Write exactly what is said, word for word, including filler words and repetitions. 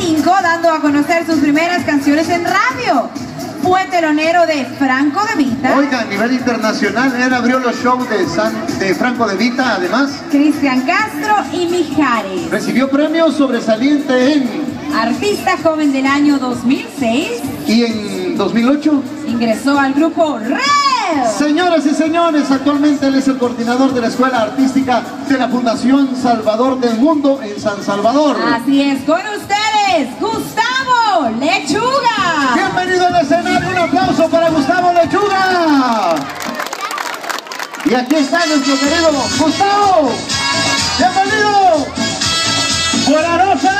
cinco, dando a conocer sus primeras canciones en radio. Fue telonero de Franco De Vita. Oiga, a nivel internacional, él abrió los shows de, San, de Franco De Vita, además. Cristian Castro y Mijares. Recibió premios sobresaliente en... Artista joven del año dos mil seis. Y en dos mil ocho... ingresó al grupo Red. Señoras y señores, actualmente él es el coordinador de la Escuela Artística de la Fundación Salvador del Mundo en San Salvador. Así es, con ustedes, Gustavo Lechuga. Bienvenido al escenario, un aplauso para Gustavo Lechuga. Y aquí está nuestro querido Gustavo. Bienvenido. Buenas noches.